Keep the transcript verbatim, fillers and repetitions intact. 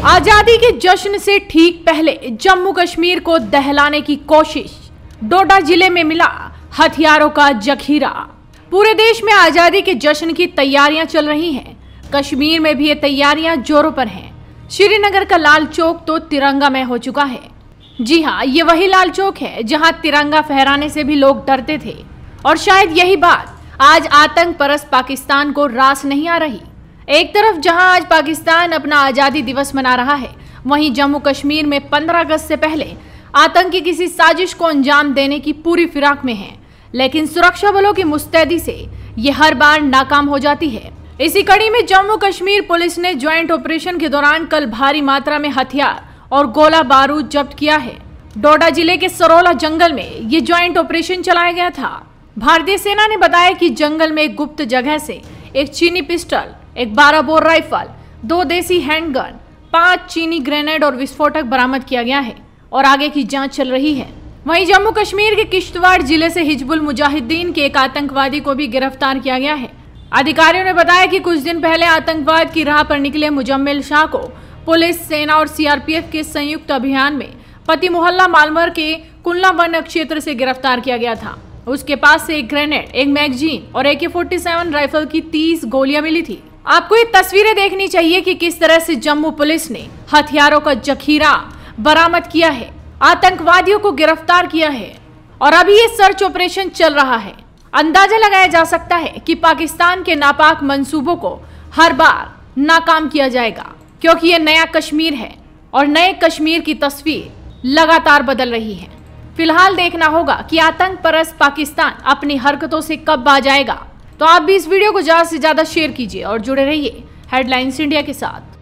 आजादी के जश्न से ठीक पहले जम्मू कश्मीर को दहलाने की कोशिश। डोडा जिले में मिला हथियारों का जखीरा। पूरे देश में आजादी के जश्न की तैयारियां चल रही हैं। कश्मीर में भी ये तैयारियां जोरों पर हैं। श्रीनगर का लाल चौक तो तिरंगामय हो चुका है। जी हाँ, ये वही लाल चौक है जहां तिरंगा फहराने से भी लोग डरते थे। और शायद यही बात आज आतंक परस्त पाकिस्तान को रास नहीं आ रही। एक तरफ जहां आज पाकिस्तान अपना आजादी दिवस मना रहा है, वहीं जम्मू कश्मीर में पंद्रह अगस्त से पहले आतंकी किसी साजिश को अंजाम देने की पूरी फिराक में है। लेकिन सुरक्षा बलों की मुस्तैदी से ये हर बार नाकाम हो जाती है। इसी कड़ी में जम्मू कश्मीर पुलिस ने ज्वाइंट ऑपरेशन के दौरान कल भारी मात्रा में हथियार और गोला बारूद जब्त किया है। डोडा जिले के सरोला जंगल में ये ज्वाइंट ऑपरेशन चलाया गया था। भारतीय सेना ने बताया कि जंगल में एक गुप्त जगह से एक चीनी पिस्टल, एक बारह बोर राइफल, दो देसी हैंडगन, पांच चीनी ग्रेनेड और विस्फोटक बरामद किया गया है और आगे की जांच चल रही है। वहीं जम्मू कश्मीर के किश्तवाड़ जिले से हिजबुल मुजाहिदीन के एक आतंकवादी को भी गिरफ्तार किया गया है। अधिकारियों ने बताया कि कुछ दिन पहले आतंकवाद की राह पर निकले मुजम्मिल शाह को पुलिस, सेना और सीआरपीएफ के संयुक्त अभियान में पति मोहल्ला मालमर के कुल्ला वन क्षेत्र से गिरफ्तार किया गया था। उसके पास से एक ग्रेनेड, एक मैगजीन और ए के फोर्टी सेवन राइफल की तीस गोलियां मिली थी। आपको ये तस्वीरें देखनी चाहिए कि किस तरह से जम्मू पुलिस ने हथियारों का जखीरा बरामद किया है, आतंकवादियों को गिरफ्तार किया है और अभी ये सर्च ऑपरेशन चल रहा है। अंदाजा लगाया जा सकता है कि पाकिस्तान के नापाक मंसूबों को हर बार नाकाम किया जाएगा, क्योंकि ये नया कश्मीर है और नए कश्मीर की तस्वीर लगातार बदल रही है। फिलहाल देखना होगा कि आतंक परस्त पाकिस्तान अपनी हरकतों से कब बाज आएगा। तो आप भी इस वीडियो को ज्यादा से ज्यादा शेयर कीजिए और जुड़े रहिए हेडलाइंस इंडिया के साथ।